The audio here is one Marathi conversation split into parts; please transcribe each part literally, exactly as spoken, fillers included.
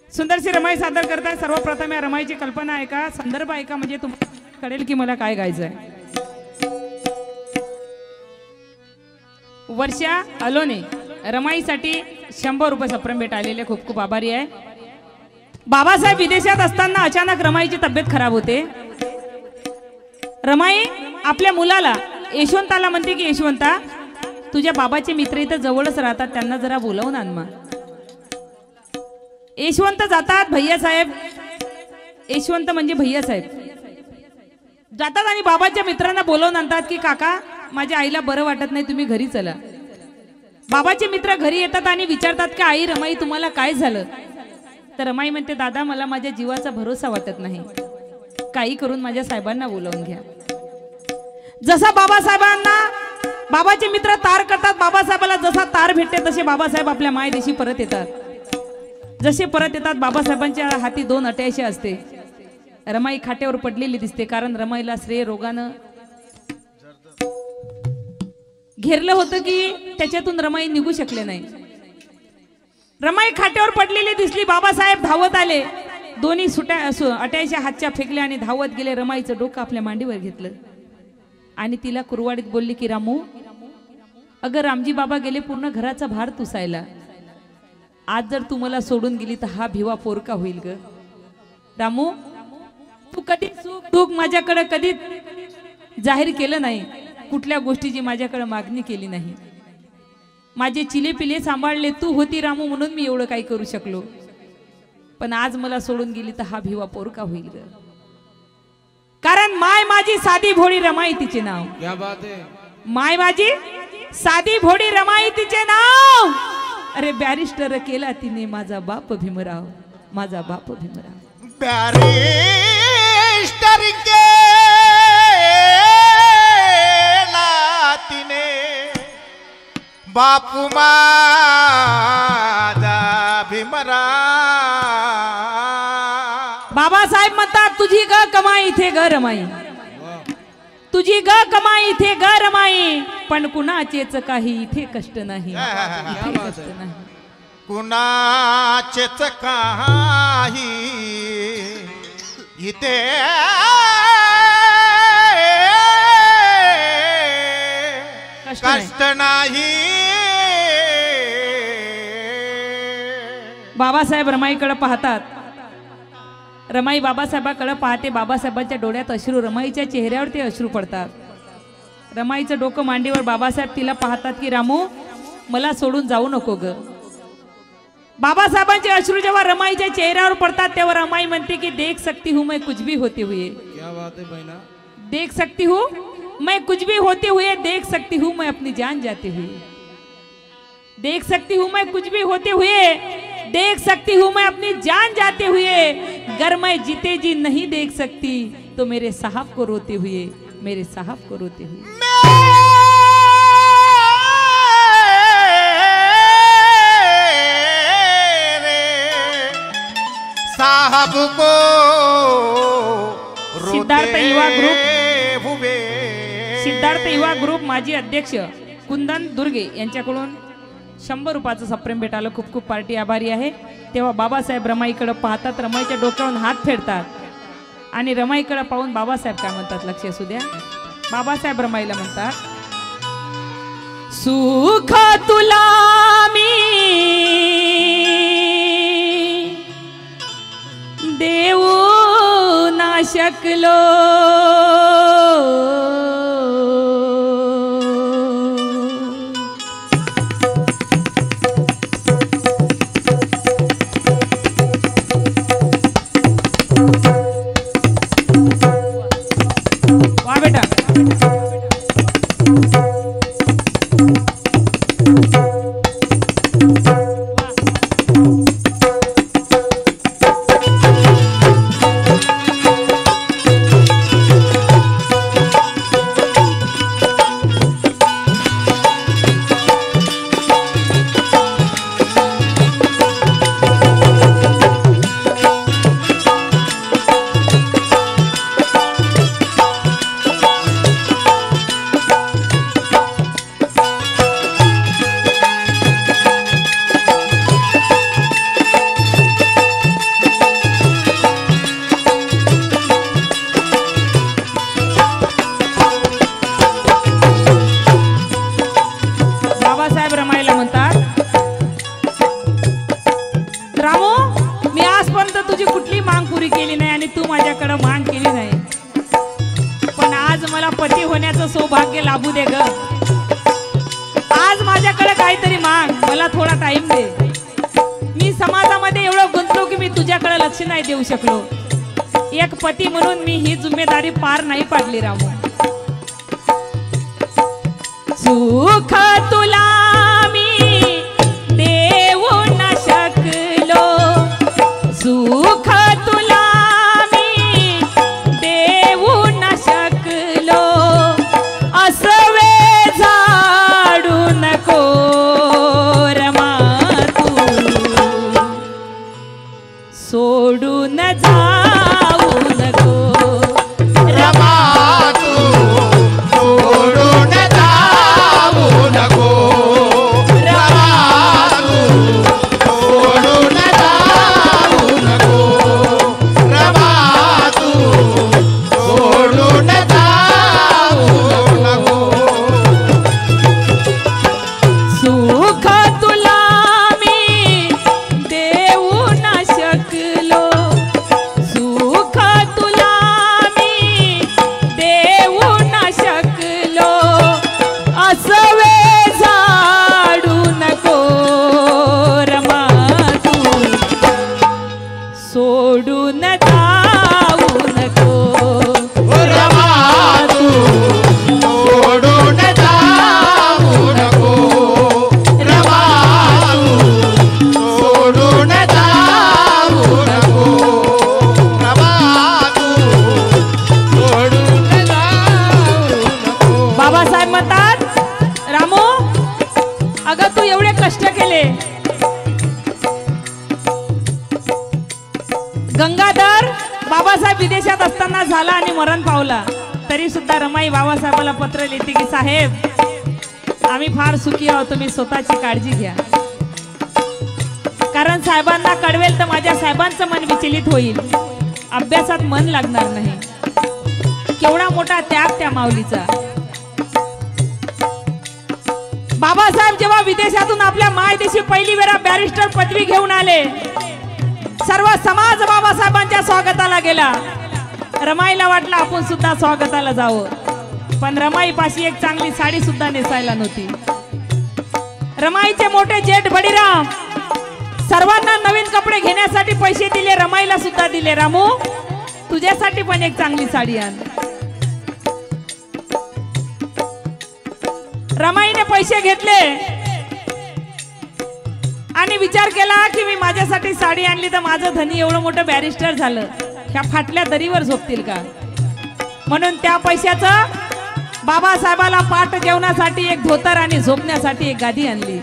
सुंदरशी रमाई सादर करताय. सर्वप्रथम या रमाईची कल्पना आहे का, संदर्भ आहे का, म्हणजे तुम्हाला कळेल की मला काय गायचं आहे. वर्षा अलोने रमाईसाठी शंभर रुपये सप्रम भेट आलेले, खूप खूप आभारी आहे. बाबासाहेब विदेशात असताना अचानक रमाईची तब्येत खराब होते. रमाई आपल्या मुलाला यशवंताला म्हणते की यशवंता, तुझ्या बाबाचे मित्र इथं जवळच राहतात, त्यांना जरा बोलावून आण. मा यशवंत जातात. भैयासाहेब, यशवंत म्हणजे भैयासाहेब जातात आणि बाबाच्या मित्रांना बोलावून आणतात की काका, माझ्या आईला बरं वाटत नाही, तुम्ही घरी चला. बाबाचे मित्र घरी येतात आणि विचारतात की आई रमाई तुम्हाला काय झालं. तर रमाई म्हणते दादा, मला माझ्या जीवाचा भरोसा वाटत नाही, काही करून माझ्या साहेबांना बोलावून घ्या. जसा बाबासाहेबांना बाबाचे मित्र तार करतात, बाबासाहेबाला जसा तार भेटते तसे बाबासाहेब आपल्या मायदेशी परत येतात. जसे परत येतात बाबासाहेबांच्या हाती दोन अटॅशी असते. रमाई खाट्यावर पडलेली दिसते, कारण रमाईला श्रेय रोगानं घेरलं होतं की त्याच्यातून रमाई निघू शकले नाही. रमाई खाट्यावर पडलेली दिसली. बाबासाहेब धावत आले, दोन्ही सुट्या अटॅच्या हातच्या फेकल्या आणि धावत गेले. रमाईचं डोकं आपल्या मांडीवर घेतलं आणि तिला कुरवाडीत बोलली की रामू, अगर रामजी बाबा गेले, पूर्ण घराचा भार तुसायला. आज जर तू मला सोडून गेली तर हा भिवा पोरका होईल ग. रामू, तू कधी सुख दुःख माझ्याकडे कधी जाहीर केलं नाही, कुठल्या गोष्टीची माझ्याकडे मागणी केली नाही. माझे चिले पिले सांभाळले तू होती रामू, म्हणून मी एवढं काही करू शकलो. पण आज मला सोडून गेली तर हा भिवा पोरका होईल ग. कारण माय माझी साधी भोळी रमाई तिचे नाव. क्या बात है. माय माझी साधी भोळी रमाई तिचे नाव. अरे बॅरिस्टर केला तिने माझा बाप भीमराव, माझा बाप भीमराव. बॅरिस्टर केला तिने बापू माझा भीमराव. बाबासाहेब म्हणतात तुझी ग कमाई इथे ग रमाई, तुझी ग कमाई इथे ग रमाई, पण कुणाचेच काही इथे कष्ट नाही, इथे कष्ट नाही. कुणाचेच काही इथे कष्ट नाही. बाबासाहेब रमाईकडे पाहतात. रमाई बाबासाहेबाकडे पाहते. बाबासाहेबांच्या डोळ्यात अश्रू, रमाईच्या चेहऱ्यावर ते अश्रू पडतात. रमाईचं डोकं मांडीवर. बाबासाहेब तिला पाहतात की रामू, मला सोडून जाऊ नको ग. बाबासाहेबांचे अश्रू जेव्हा रमाईच्या चेहऱ्यावर पडतात तेव्हा रमाई म्हणते की देख सकती हूँ मैं कुछ भी होते हुए. क्या बात है बहना. देख सकती हूँ मैं कुछ भी होते हुए, देख सकती हूँ मैं अपनी जान जाते हुए. देख सकती हूँ मैं कुछ भी होते हुए, देख सकती हूँ मैं अपनी जान जाते हुए. गर मैं जीते जी नहीं देख सकती तो मेरे साहब को रोते हुए, मेरे साहब को रोते हुए. साहब को सिद्धार्थ युवा ग्रुप, हुए. सिद्धार्थ युवा ग्रुप माजी अध्यक्ष कुंदन दुर्गे यांच्याकडून शंभर रुपयाचं सप्रेम भेट आलं. खूप खूप पार्टी आभारी आहे. तेव्हा बाबासाहेब रमाईकडे पाहतात. रमाईच्या डोक्यावरून हात फेडतात आणि रमाईकडे पाहून बाबासाहेब काय म्हणतात लक्ष असू द्या. बाबासाहेब रमाईला म्हणतात, सुख तुला मी देऊ ना शकलो, वा बेटा. रामू, मी आजपर्यंत तुझी कुठली मांग पुरी केली नाही आणि तू माझ्याकडे मांग केली नाही, पण आज मला पती होण्याचं सौभाग्य लाभू दे ग. आज माझ्याकडे काहीतरी मांग, मला थोडा टाइम दे. मी समाजामध्ये एवढं गुंतलो की मी तुझ्याकडे लक्ष नाही देऊ शकलो. एक पती म्हणून मी ही जिम्मेदारी पार नाही पाडली रामू. सुख तुला मी देऊ न शकलो, सुख तुला मी देऊ न शकलो, असवे झाडू नको रमा तू, सोडून जाऊ नको रमा तू, सोडून जाऊ नको. रमा तू, सोडून जाऊ नको. रमा तू, सोडून जाऊ नको. सुख तुला मी देऊ न शकलो, सुख तुला मी देऊ न शकलो, असवे झाडू नको रमा तू, सोडून जाऊ नको. रमा तू, सोडून जाऊ नको. रमा तू, सोडून जाऊ नको. रमा तू, सोडून जाऊ नको. बाबासाहेब म्हणतात, रामू अगं तू एवढे कष्ट केले, गंगाधर बाबासाहेब विदेशात असताना झाला आणि मरण पावला, तरी सुद्धा रमाई बाबासाहेबाला पत्र लिहिते की साहेब आम्ही फार सुखी आहोत, तुम्ही स्वतःची काळजी घ्या. कारण साहेबांना कळवेल तर माझ्या साहेबांचं मन विचलित होईल, अभ्यासात मन लागणार नाही. केवढा मोठा त्याग त्या माऊलीचा. बाबासाहेब जेव्हा विदेशातून आपल्या मायदेशी पहिली वेळा बॅरिस्टर पदवी घेऊन आले, सर्व समाज बाबासाहेबांच्या स्वागताला गेला. रमाईला वाटलं आपण सुद्धा स्वागताला जावं, पण रमाई पाशी एक चांगली साडी सुद्धा नेसायला नव्हती. रमाईचे मोठे जेठ बडीराम सर्वांना नवीन कपडे घेण्यासाठी पैसे दिले, रमाईला सुद्धा दिले. रामू तुझ्यासाठी पण एक चांगली साडी आण. रमाईने पैसे घेतले आणि विचार केला की मी माझ्यासाठी साडी आणली तर माझं धनी एवढं मोठं बॅरिस्टर झालं, ह्या फाटल्या दरीवर झोपतील का, म्हणून त्या पैशाचं बाबासाहेबाला पाठ जेवणासाठी एक धोतर आणि झोपण्यासाठी एक गादी आणली.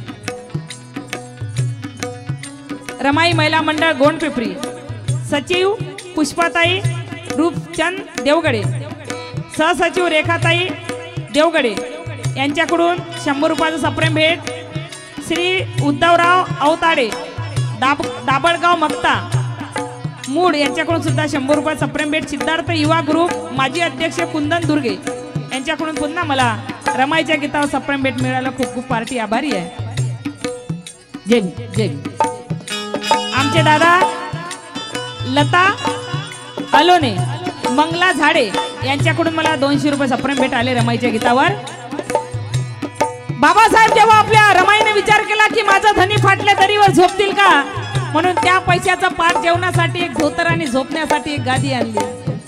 रमाई महिला मंडळ गोंडपिपरी, सचिव पुष्पाताई रूपचंद देवगडे, सहसचिव रेखाताई देवगडे यांच्याकडून शंभर रुपयाचं सप्रेम भेट. श्री उद्धवराव अवताडे दाब दाबळगाव मक्ता मूड यांच्याकडून सुद्धा शंभर रुपये सप्रेम भेट. सिद्धार्थ युवा ग्रुप माजी अध्यक्ष कुंदन दुर्गे यांच्याकडून पुन्हा मला रमाईच्या गीतावर सप्रेम भेट मिळाला. खूप खूप पार्टी आभारी आहे. जय जय. आमचे दादा लता अलोने मंगला झाडे यांच्याकडून मला दोनशे रुपये सप्रेम भेट आले रमाईच्या गीतावर. बाबासाहेब जेव्हा आपल्या रमाईने विचार केला की माझा धनी फाटल्या दरीवर झोपतील का, म्हणून त्या पैशाचा पाठ जेवणासाठी एक धोतर आणि झोपण्यासाठी एक गादी आणली.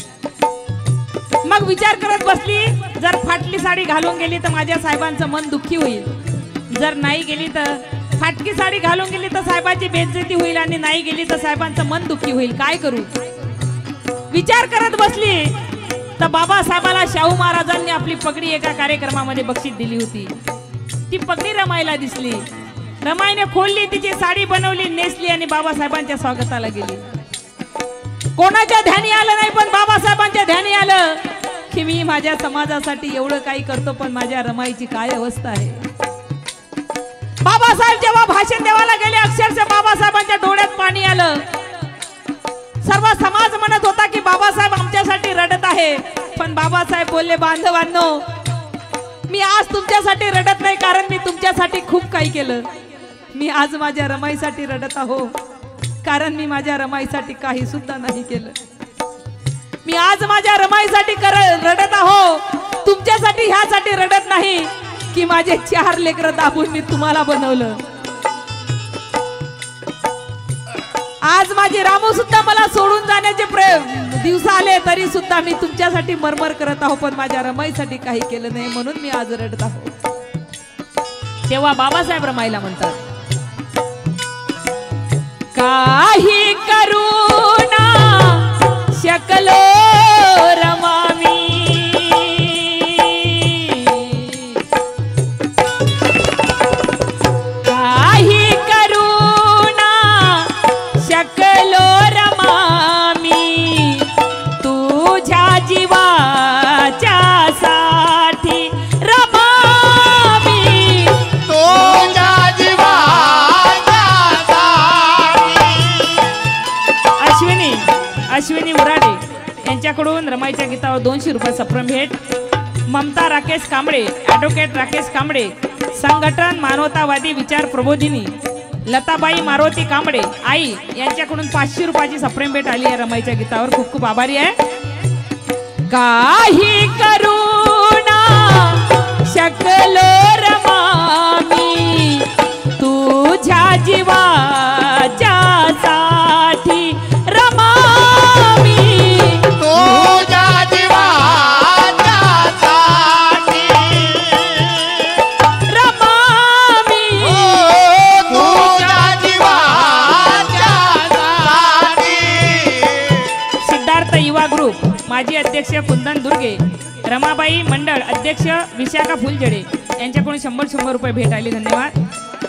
मग विचार करत बसली, जर फाटली साडी घालून गेली तर माझ्या साहेबांचं मन दुःखी होईल, जर नाही गेली तर फाटकी साडी घालून गेली तर साहेबांची बेइज्जती होईल आणि नाही गेली तर साहेबांचं मन दुःखी होईल, काय करू. विचार करत बसली तर बाबासाहेबाला शाहू महाराजांनी आपली पगडी एका कार्यक्रमामध्ये बक्षीस दिली होती. ती पगडी रमाईला दिसली. रमाईने खोलली, तिची साडी बनवली, नेसली आणि बाबासाहेबांच्या स्वागताला गेली. कोणाच्या ध्यानी आलं नाही, पण बाबासाहेबांच्या ध्यानी आलं की मी माझ्या समाजासाठी एवढं काही करतो, पण माझ्या रमाईची काय अवस्था आहे. बाबासाहेब जेव्हा भाषण देवाला गेले, अक्षरशः बाबासाहेबांच्या डोळ्यात पाणी आलं. सर्व समाज म्हणत होता की बाबासाहेब आमच्यासाठी रडत आहे, पण बाबासाहेब बोलले, बांधवांनो मी आज तुमच्यासाठी रडत नाही, कारण मी तुमच्यासाठी खूप काही केलं. मी आज माझ्या रमाईसाठी रडत आहो. कारण मी माझ्या रमाईसाठी काही सुद्धा नाही केलं. मी आज माझ्या रमाईसाठी कर रडत आहो, तुमच्यासाठी ह्यासाठी रडत नाही की माझे चार लेकरं दाबून मी तुम्हाला बनवलं. आज माझे रामू सुद्धा मला सोडून जाण्याचे दिवस आले तरी सुद्धा मी तुमच्यासाठी मरमर करत आहो, पण माझ्या रमाईसाठी काही केलं नाही म्हणून मी आज रडत आहो. तेव्हा बाबासाहेब रमाईला म्हणतात, काही करुणा शकलो रमामी, काही करुणा शकलो रमामी, तुझ्या जीवाच्या साठी रमामी, तुझ्या जीवाच्या साठी. अश्विनी अश्विनी उराडे यांच्याकडून रमाईच्या गीतावर दोनशे रुपये सप्रम भेट. ममता राकेश कांबळे, ॲडव्होकेट राकेश कांबळे, संघटन मानवतावादी विचार प्रबोधिनी. लताबाई मारुती कांबळे आई यांच्याकडून पाचशे रुपयाची सप्रेम भेट आली आहे रमाईच्या गीतावर. खूप खूप आभारी आहे. काही करुणा शकलो रमामी, तुझ्या जीवाच्या साठी रमामी, तुझ्या जीवाच्या साठी रमामी, तुझ्या जीवाच्या साठी. सिद्धार्थ युवा ग्रुप माजी अध्यक्ष कुंदन दुर्गे, रमाबाई मंडळ अध्यक्ष विशाखा फुलजडे यांच्याकडून शंभर शंभर रुपये भेट आली. धन्यवाद.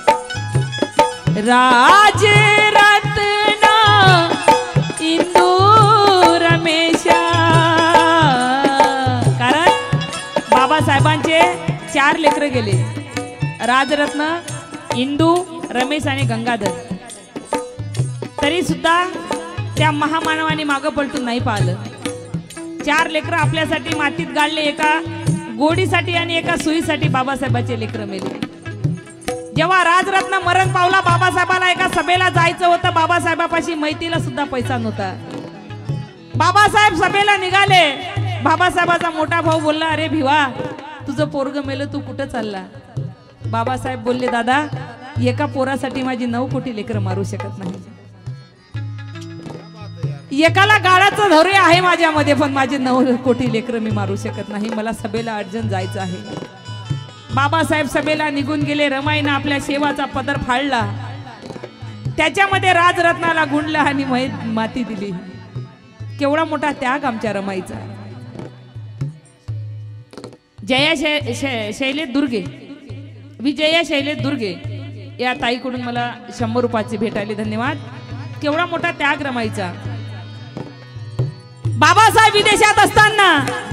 राज रत्न इंदू रमेशा, कारण बाबासाहेबांचे चार लेकर गेले, राजरत्न, इंदू, रमेश आणि गंगाधर. तरी सुद्धा त्या महामानवाने मागं पलटून नाही पाहिलं. चार लेकर आपल्यासाठी मातीत गाडले, एका गोडीसाठी आणि एका सुईसाठी बाबासाहेबांचे लेकर मेले. जेव्हा राजरत्न मरण पावला, बाबासाहेबाला एका सभेला जायचं होतं, बाबासाहेबापाशी मैतीला सुद्धा पैसा नव्हता. बाबासाहेब सभेला निघाले, बाबासाहेबाचा मोठा भाऊ बोलला, अरे भिवा तुझं पोरग मेलं, तू कुठं चालला? बाबासाहेब बोलले, दादा एका पोरासाठी माझी नऊ कोटी लेकरं मारू शकत नाही. एकाला गाळाचं धैर्य आहे माझ्यामध्ये, पण माझे नऊ कोटी लेकरं मी मारू शकत नाही. मला सभेला अर्जंट जायचं आहे. बाबासाहेब सभेला निघून गेले. रमाईनं आपल्या शेवाचा पदर फाडला, त्याच्यामध्ये राजरत्नाला गुंडला आणि माती दिली. केवढा मोठा त्याग आमच्या रमाईचा. जया शै, शै, शैलेश दुर्गे, विजया शैलेश दुर्गे या ताईकडून मला शंभर रुपयाची भेट आली. धन्यवाद. केवढा मोठा त्याग रमाईचा. बाबासाहेब विदेशात असताना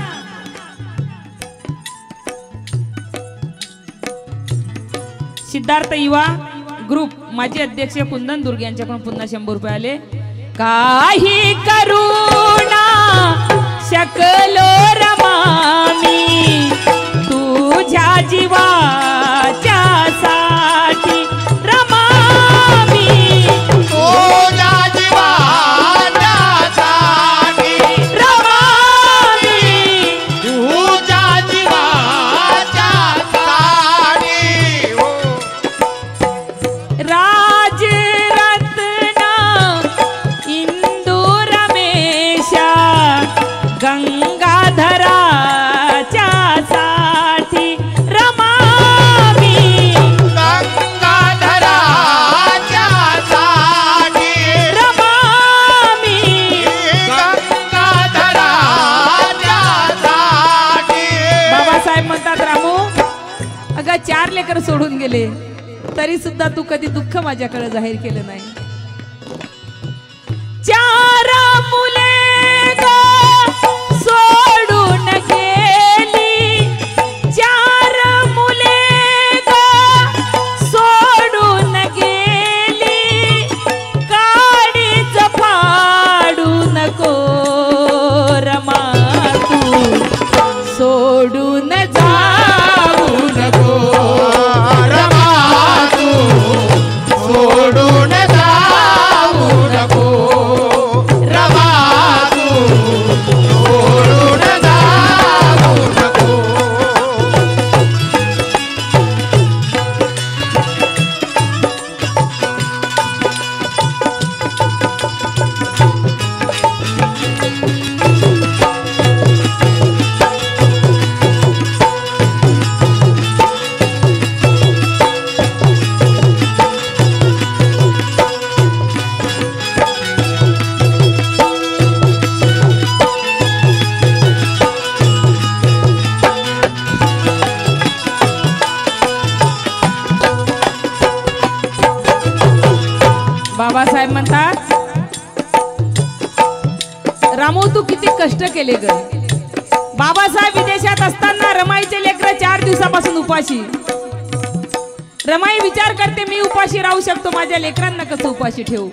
सिद्धार्थ युवा ग्रुप माजी अध्यक्ष कुंदन दुर्गे यांच्याकडून पुन्हा शंभर रुपये आले. काही करुणा शकलो रमामी, तुझ्या जीवाच्या साठी रमामी, तुझ्या जीवाच्या साठी रमामी, तुझ्या जीवाच्या साठी. राज रत्न इंदू रमेशा, गंगाधराच्या साठी रमामी, गंगाधराच्या साठी रमामी. गंगाधराच्या साठी. बाबासाहेब म्हणतात, रामू अगं चार लेकर सोडून गेले तरी सुद्धा तू कधी दुःख माझ्याकडे जाहीर केलं नाही. चार मुले ग सोडून गेली, चार मुले ग सोडून गेली, काडीच फाडू नको रमा, तू सोडून जाऊ नको. रमा तू सोडून जा बाबासाहेब म्हणतात, रामू तू किती कष्ट केले ग. बाबासाहेब विदेशात असताना रमाईचे लेकर चार दिवसापासून उपाशी. रमाई विचार करते मी उपाशी राहू शकतो, माझ्या लेकरांना कसं उपाशी ठेवू.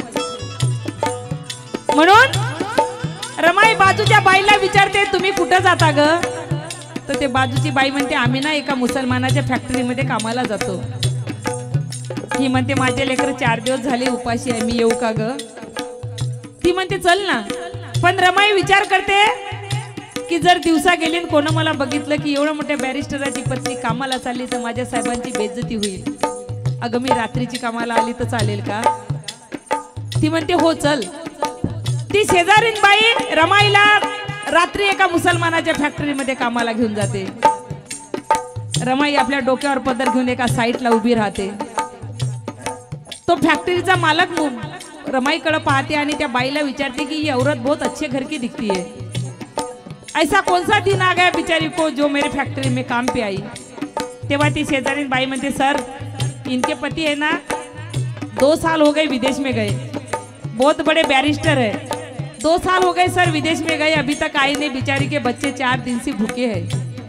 म्हणून रमाई बाजूच्या बाईला विचारते तुम्ही कुठं जाता ग. तर ते बाजूची बाई म्हणते आम्ही ना एका मुसलमानाच्या फॅक्टरीमध्ये कामाला जातो. ही म्हणते माझे लेकर चार दिवस झाले उपाशी आहे, मी येऊ का ग. ती म्हणते चल ना. पण रमाई विचार करते की जर दिवसा गेली कोण मला बघितलं की एवढं मोठ्या बॅरिस्टराची पत्नी कामाला चालली तर माझ्या साहेबांची बेइज्जती होईल. अगं मी रात्रीची कामाला आली तर चालेल का. ती म्हणते हो चल. ती शेजारीन बाई रमाईला रात्री एका मुसलमानाच्या फॅक्टरीमध्ये कामाला घेऊन जाते. रमाई आपल्या डोक्यावर पदर घेऊन एका साईडला उभी राहते. तो फॅक्टरीचा मालक रमाईकडे पाहते आणि त्या बाईला विचारते की ये औरत बहुत अच्छे घर की दिखती है, ऐसा कौन सा दिन आ गया बिचारी को जो मेरे फैक्ट्री में काम पे आई. तेव्हा ती शेजारी बाई म्हणते सर इनके पति है ना दो साल हो गए विदेश में गए, बहुत बड़े बैरिस्टर है, दो साल हो गए सर विदेश में गए, अभी तक आई नहीं, बिचारी के बच्चे चार दिन से भूखे हैं,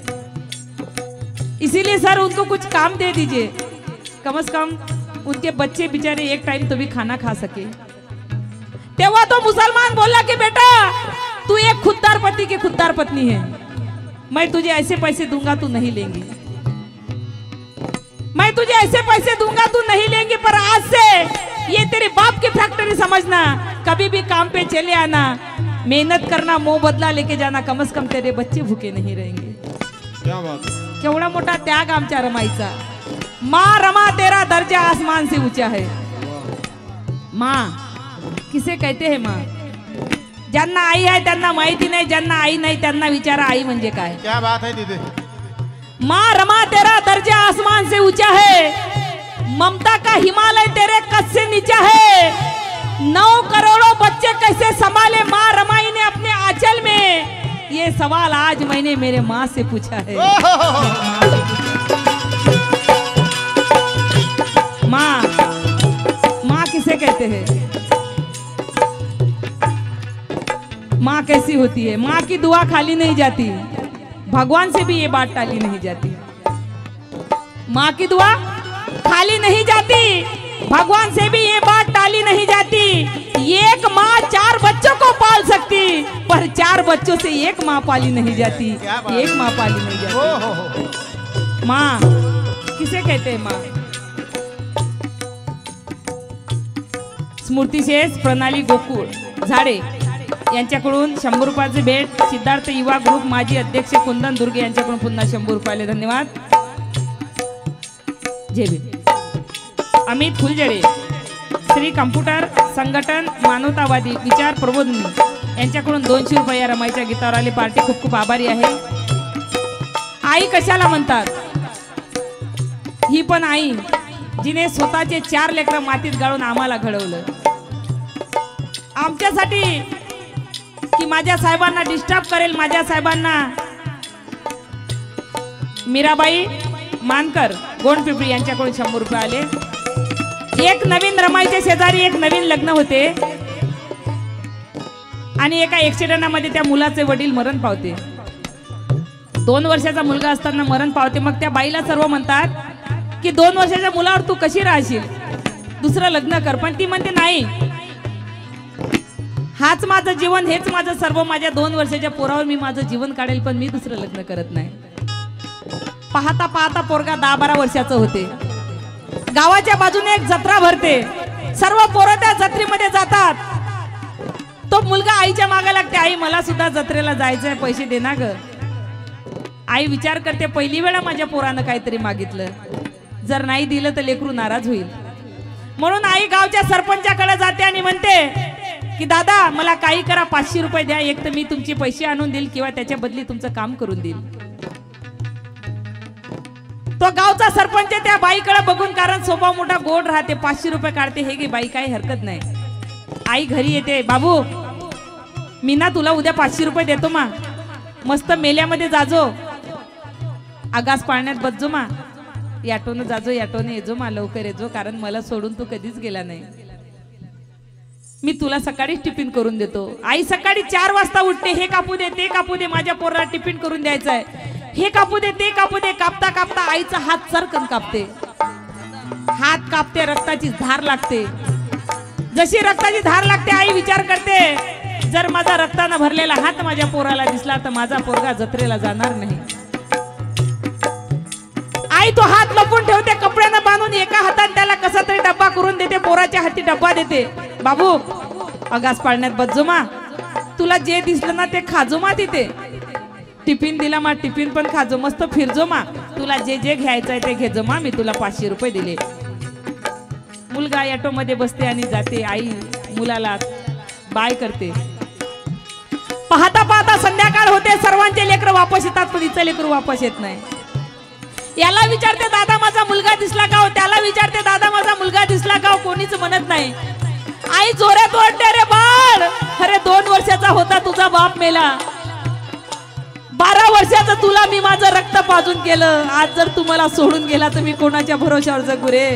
इसीलिए सर उनको कुछ काम दे दीजिए, कम से कम उनके बच्चे बेचारे एक टाइम तो भी खाना खा सके. तेव्हा तो मुसलमान बोला कि बेटा तू एक खुददार पति की खुददार पत्नी है, मैं तुझे ऐसे पैसे दूंगा तू नहीं लेंगी, मैं तुझे ऐसे पैसे दूंगा तू नहीं लेंगी, पर आज से ये तेरे बाप की फैक्ट्री समझना, कभी भी काम पे चले आना, मेहनत करना, मोह बदला लेके जाना, कम से कम तेरे बच्चे भूखे नहीं रहेंगे. क्या बात है. केवढा मोठा त्याग आमच्या रमाईचा. माँ रमा तेरा दर्जा आसमान से ऊंचा है. माँ किसे कहते हैं माँ. ज्यांना आई आहे त्यांना माहिती नाही, ज्यांना आई नाही त्यांना विचारा आई म्हणजे काय. क्या बात है दीदी. माँ रमा तेरा दर्जा आसमान से ऊंचा है, ममता का हिमालय तेरे कद से नीचा है, नौ करोड़ों बच्चे कैसे संभाले माँ रमाई ने अपने आंचल में, ये सवाल आज मैंने मेरे माँ से पूछा है. माँ माँ किसे कहते हैं. माँ कैसी होती है. माँ की दुआ खाली नहीं जाती, भगवान से भी ये बात टाली नहीं जाती. माँ की दुआ खाली नहीं जाती, भगवान से भी ये बात टाली नहीं जाती. एक माँ चार बच्चों को पाल सकती, पर चार बच्चों से एक माँ पाली नहीं जाती, एक माँ पाली नहीं जाती. माँ किसे कहते हैं माँ. स्मृती शेष, प्रणाली गोकुळ झाडे यांच्याकडून शंभर रुपयाचे भेट. सिद्धार्थ युवा ग्रुप माजी अध्यक्ष कुंदन दुर्गे यांच्याकडून पुन्हा शंभर रुपयाले धन्यवाद. जय भीम. अमित फुलजडे, श्री कम्प्युटर संघटन मानवतावादी विचार प्रबोधनी यांच्याकडून दोनशे रुपये या रमाईच्या गीतावर आले. पार्टी खूप खूप आभारी आहे. आई कशाला म्हणतात. ही पण आई जिने स्वतःचे चार लेकरं मातीत गाळून आम्हाला घडवलं, आमच्यासाठी की माझ्या साहेबांना डिस्टर्ब करेल. माझ्या साहेबांना मीराबाई मानकर गोंडपिंपरी यांच्याकडून शंभर रुपये आले. एक नवीन रमाईच्या शेजारी एक नवीन लग्न होते आणि एका ऍक्सिडेंटमध्ये त्या मुलाचे वडील मरण पावते. दोन वर्षाचा मुलगा असताना मरण पावते. मग त्या बाईला सर्व म्हणतात की दोन वर्षाच्या मुलावर तू कशी राहशील, दुसरं लग्न कर. पण ती म्हणते नाही, हाच माझं जीवन, हेच माझं सर्व, माझ्या दोन वर्षाच्या पोरावर मी माझं जीवन काढेल, पण मी दुसरं लग्न करत नाही. पाहता पाहता पोरगा दहा बारा वर्षाचं होते. गावाच्या बाजूने एक जत्रा भरते, सर्व पोरं त्या जत्रेमध्ये जातात. तो मुलगा आईच्या मागे लागते, आई मला सुद्धा जत्रेला जायचंय, पैसे दे ना ग. आई विचार करते पहिली वेळा माझ्या पोरानं काहीतरी मागितलं, जर नाही दिलं तर लेकरू नाराज होईल. म्हणून आई गावच्या सरपंचाकडे जाते आणि म्हणते की दादा मला काही करा, पाचशे रुपये द्या, एक तर मी तुमचे पैसे आणून देईल किंवा त्याच्या बदली तुमचं काम करून देईल. तो गावचा सरपंच त्या बाईकडे बघून, कारण स्वभाव मोठा गोड राहते, पाचशे रुपये काढते. हे गे बाई काही हरकत नाही. आई घरी येते, बाबू मी ना तुला उद्या पाचशे रुपये देतो मा, मस्त मेल्यामध्ये जाजो, आगास पाळण्यात बसजो मा, याटोनं जाजो, याटोने येजो मा, लवकर येजो, कारण मला सोडून तू कधीच गेला नाही. मी तुला सकाळी टिफिन करून देतो. आई सकाळी चार वाजता उठते, हे कापू दे ते कापू दे, माझ्या पोराला टिफिन करून द्यायचं आहे, हे कापू दे ते कापू दे. कापता कापता आईचा हात सरकन कापते, हात कापते, रक्ताची धार लागते. जशी रक्ताची धार लागते आई विचार करते, जर माझा रक्तानं भरलेला हात माझ्या पोराला दिसला तर माझा पोरगा जत्रेला जाणार नाही. आई तो हात लपून ठेवते, कपड्यानं बांधून एका हातात त्याला कसा तरी डब्बा करून देते, पोराच्या हाती डब्बा देते. बाबू अगास पाळण्यात बज्जो, तुला जे दिसलं ना ते खाजो मा, तिथे टिफिन दिला मा टिफिन पण खाजो, मस्त फिरजो मा, तुला जे जे घ्यायचंय ते घेजो मा, मी तुला पाचशे रुपये दिले. मुलगा ऑटो मध्ये बसते आणि जाते. आई मुलाला बाय करते. पाहता पाहता संध्याकाळ होते, सर्वांचे लेकर वापस येतात पण हिचं लेकरू वापस येत नाही. याला विचारते दादा माझा मुलगा दिसला का हो, त्याला विचारते दादा माझा मुलगा दिसला का हो, कोणीच म्हणत नाही. आई जोरात ओरडते, रे बाळ, अरे दोन वर्षाचा होता तुझा बाप मेला, बारा वर्षाचा तुला मी माझं रक्त पाजून केलं, आज जर तुम्हाला सोडून गेला तर मी कोणाच्या भरोशावर जगू रे.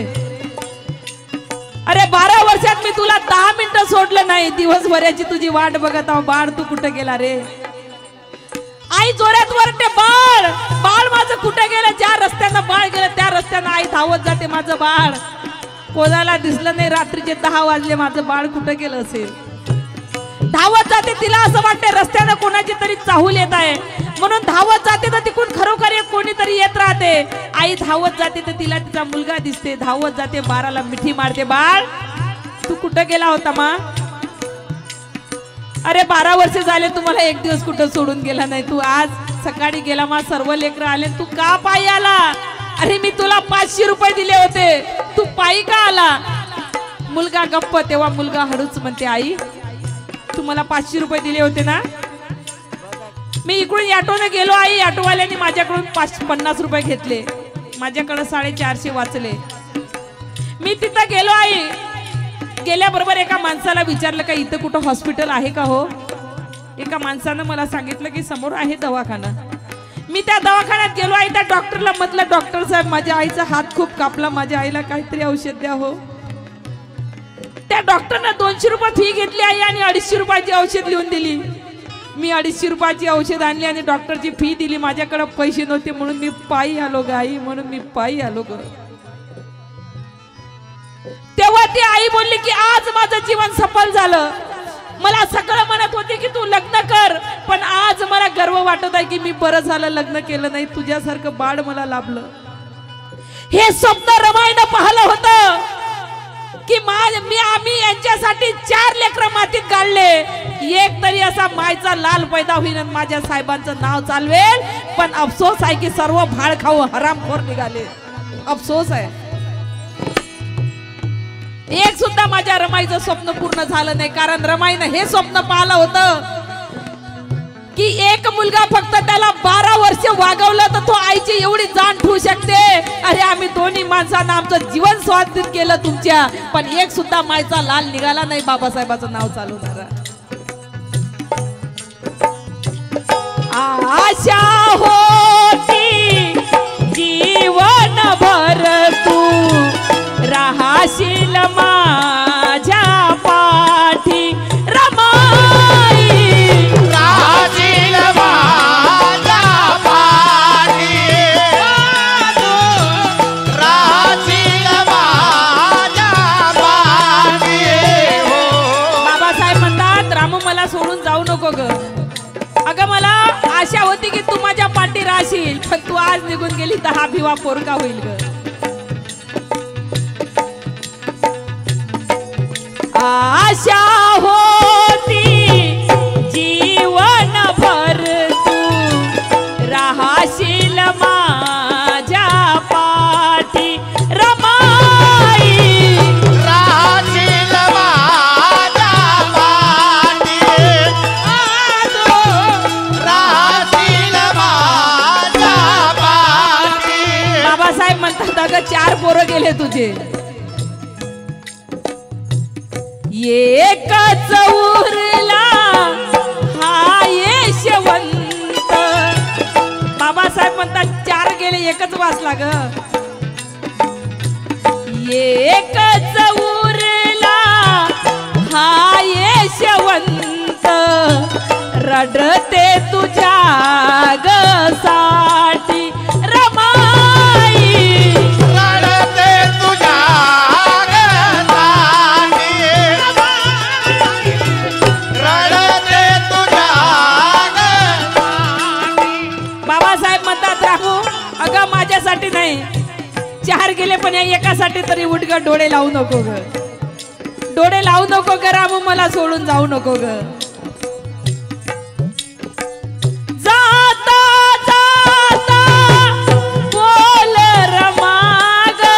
अरे बारा वर्षात मी तुला दहा मिनिटं सोडलं नाही, दिवसभराची तुझी वाट बघत आहो, बाळ तू कुठे गेला रे. आई जोरात वरते, बाळ बाळ माझं कुठे गेलं, ज्या रस्त्यानं बाळ गेलं त्या रस्त्यानं आई धावत जाते, माझं बाळ कोणाला दिसलं नाही, रात्रीचे दहा वाजले, माझं बाळ कुठे गेलं असेल. धावत जाते, तिला असं वाटते रस्त्यानं कोणाची तरी चाहूल येत आहे म्हणून धावत जाते, तर तिकडून खरोखर एक कोणीतरी येत राहते. आई धावत जाते तर तिला तिचा मुलगा दिसते, धावत जाते, बाळाला मिठी मारते, बाळ तू कुठे गेला होता मा, अरे बारा वर्ष झाले तुम्हाला एक दिवस कुठं सोडून गेला नाही, तू आज सकाळी गेला मा, सर्व लेकर आले, तू का पायी आला. अरे मी तुला पाचशे रुपये दिले होते, तू पायी का आला. मुलगा गप्प. तेव्हा मुलगा हळूच म्हणते, आई तुम्हाला पाचशे रुपये दिले होते ना, मी इकडून ऑटोने गेलो आई, ऑटोवाल्याने माझ्याकडून पाच पन्नास रुपये घेतले, माझ्याकडे साडेचारशे वाचले. मी तिथं गेलो आई, गेल्याबरोबर एका माणसाला विचारलं का इथं कुठं हॉस्पिटल आहे का हो. एका माणसानं मला सांगितलं की समोर आहे दवाखाना. मी त्या दवाखान्यात गेलो आई, त्या डॉक्टरला म्हटलं, डॉक्टर साहेब माझ्या आईचा हात खूप कापला, माझ्या आईला काहीतरी औषध द्या हो. त्या डॉक्टरने दोनशे रुपये फी घेतली आई आणि अडीचशे रुपयाची औषध लिहून दिली. मी अडीचशे रुपयाची औषध आणली आणि डॉक्टरची फी दिली. माझ्याकडे पैसे नव्हते म्हणून मी पायी आलो ग आई, म्हणून मी पायी आलो ग. तेव्हा ती आई बोलली की आज माझं जीवन सफल झालं. मला सगळं म्हणत होते की तू लग्न कर, पण आज मला गर्व वाटत आहे की मी बरं झालं लग्न केलं नाही, तुझ्यासारखं बाळ मला लाभलं. हे स्वप्न रमाईनं पाहिलं होतं की मी आम्ही यांच्यासाठी चार लेकरं मातीत गाळले, एक तरी असा मायचा लाल पैदा होईल आणि माझ्या साहेबांचं नाव चालवेल. पण अफसोस आहे की सर्व भाळ खाऊ हरामखोर निघाले. अफसोस आहे, एक सुद्धा माझ्या रमाईचं स्वप्न पूर्ण झालं नाही. कारण रमाईनं हे स्वप्न पाहिलं होतं की एक मुलगा फक्त त्याला बारा वर्ष वागवलं तर तो आईची एवढी जाण ठेवू शकते. अरे आम्ही दोन्ही माणसांना आमचं जीवन स्वाधीन केलं तुमच्या, पण एक सुद्धा मायचा लाल निघाला नाही बाबासाहेबाचं नाव चालवणारा. आशा होती जीवन भर तू राहशील माझ्या पाठी, रमाई राहशील माझ्या पाठी, राहशील माझ्या पाठी. बाबासाहेब म्हणतात, रामू मला सोडून जाऊ नको ग. अगं मला आशा होती की तू माझ्या पाठी राहशील, पण तू आज निघून गेली तर हा भिवा पोरका होईल ग. आशा होती जीवन भर तू राहशील माझ्या पाठी, रमाई राहशील माझ्या पाठी, राहशील माझ्या पाठी. बाबासाहेब म्हणतात अगं चार पोरं गेले तुझे, एकच उरला हा यशवंत. बाबासाहेब म्हणतात चार गेले एकच वाचला ग. एकच उरला हा यशवंत रडते तुझ्या ग साठी रमाई रडते तुझ्या गसाठी रडते तुझ्या गसाठी बाबासाहेब म्हणतात राहू अगं माझ्यासाठी नाही चार गेले पण या एकासाठी तरी उठ ग डोळे लावू नको ग डोळे लावू नको ग रामू मला सोडून जाऊ नको ग जाता जाता बोल रमा ग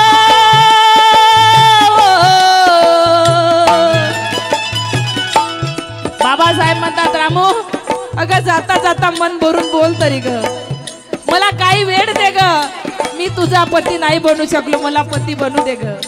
बाबासाहेब म्हणतात रामू अगं जाता जाता मन भरून बोल तरी ग मला काही वेळ दे ग मी तुझा पती नाही बनू शकलो मला पती बनू दे ग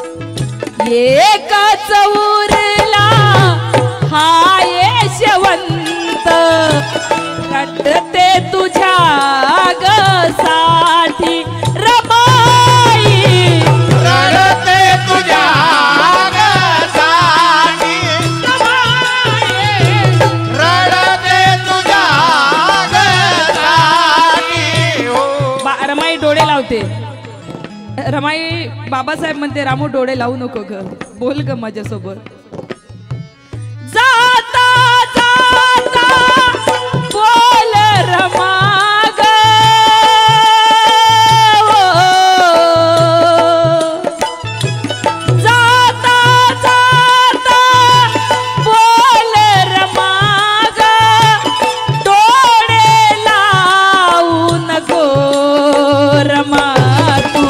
एकच उरला हा यशवंत रडते तुझ्या ग साठी रमाई रडते तुझ्या गसाठी रडते तुझ्या गसाठी हो बा- रमाई डोळे लावते रमाई बाबासाहेब म्हणते रामू डोळे लावू नको ग बोल ग माझ्यासोबत जाता जाता बोल रमा ग जाता जाता बोल रमा ग डोळे लावू नको रमा तू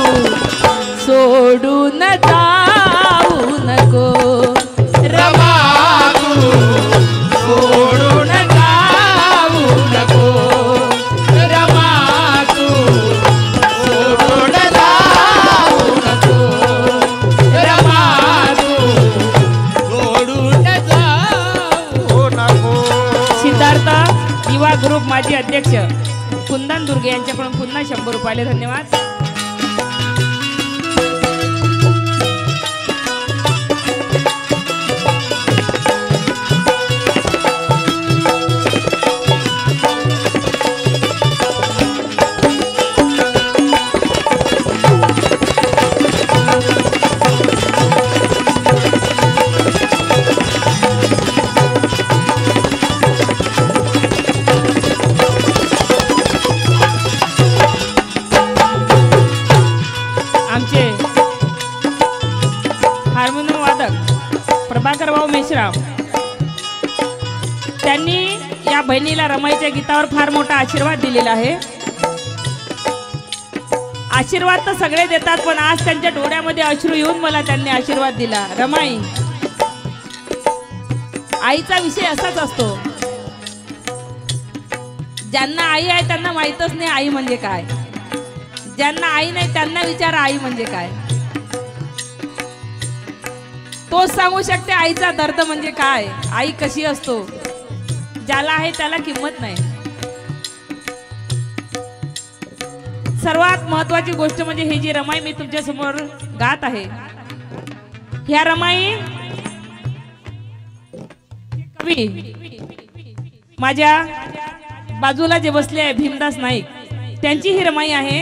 सोडून जाऊ नको रमा तू सोडून जाऊ नको रमा तू सोडून जाऊ नको रमा तू सोडून जाऊ नको सिद्धार्थ युवा ग्रुप माजी अध्यक्ष कुंदन दुर्गे यांच्याकडून पुन्हा शंभर रुपयाले धन्यवाद आमचे हार्मोनियम वादक प्रभाकर भाऊ मेश्राम त्यांनी या बहिणीला रमाईच्या गीतावर फार मोठा आशीर्वाद दिलेला आहे आशीर्वाद तर सगळे देतात पण आज त्यांच्या डोळ्यामध्ये अश्रू येऊन मला त्यांनी आशीर्वाद दिला रमाई आईचा विषय असाच असतो ज्यांना आई आहे त्यांना माहीतच नाही आई म्हणजे काय ज्यांना आई नाही त्यांना विचारा आई म्हणजे काय तोच सांगू शकते आईचा दर्द म्हणजे काय आई कशी असतो ज्याला आहे त्याला किंमत नाही सर्वात महत्वाची गोष्ट म्हणजे ही जी रमाई मी तुमच्या समोर गात आहे ह्या रमाई कवी माझ्या बाजूला जे बसले आहे भीमदास नाईक त्यांची ही रमाई आहे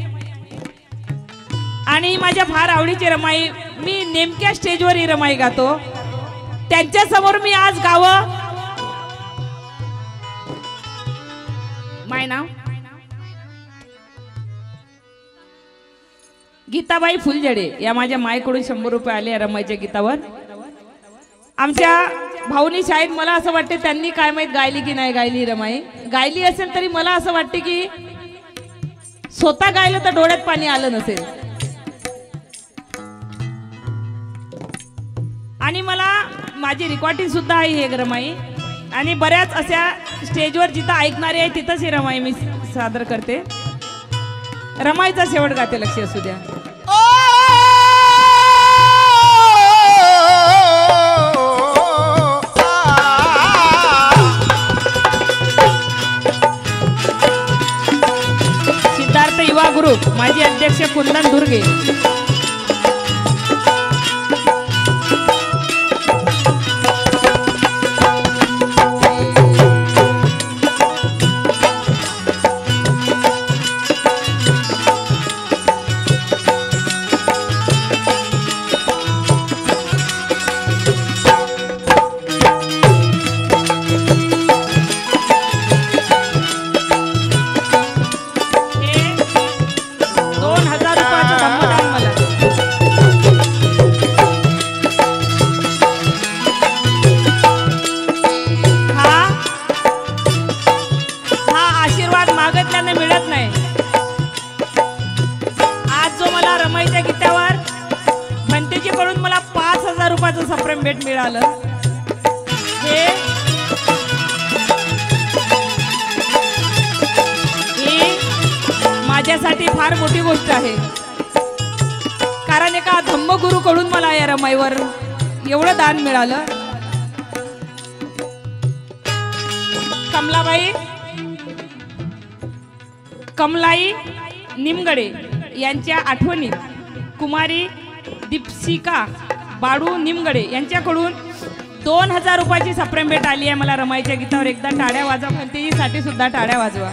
आणि माझ्या फार आवडीची रमाई मी नेमक्या स्टेजवर ही रमाई गातो त्यांच्या समोर मी आज गावं माय नाव गीताबाई फुलझडे या माझ्या मायकडून शंभर रुपये आले या रमाईच्या गीतावर आमच्या भाऊनी शाळेत मला असं वाटते त्यांनी काय माहित गायली की नाही गायली रमाई गायली असेल तरी मला असं वाटते की स्वतः गायलं तर डोळ्यात पाणी आलं नसेल आणि मला माझी रेकॉर्डिंग सुद्धा आहे हे रमाई आणि बऱ्याच अशा स्टेजवर जिथं ऐकणारे आहे तिथंच ही रमाई मी सादर करते रमाईचा शेवट गाते लक्ष असू द्या सिद्धार्थ युवा ग्रुप माजी अध्यक्ष कुंदन दुर्गे मिळालं हे ही माझ्यासाठी फार मोठी गोष्ट आहे, कारण एका धम्मगुरू कडून मला या रमाईवर एवढं दान मिळालं. कमलाबाई कमलाई निमगडे यांच्या आठवणीत कुमारी दीपशिका बाळू निमगडे यांच्याकडून दोन हजार रुपयाची सप्रेम भेट आली आहे मला. रमाईच्या गीतावर एकदा टाळ्या वाजवा, म्हणतेसाठी सुद्धा टाळ्या वाजवा.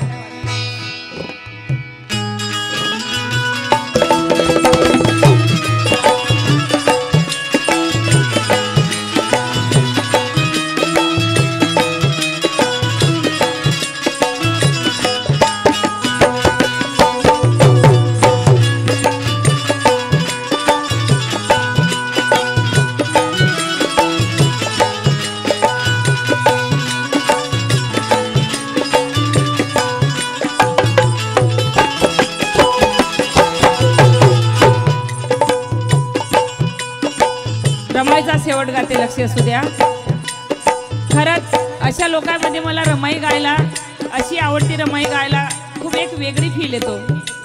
रमाईचा शेवट गाते लक्ष असू द्या. खरंच अशा लोकांमध्ये मला रमाई गायला, अशी आवडती रमाई गायला खूप एक वेगळी फील येतो.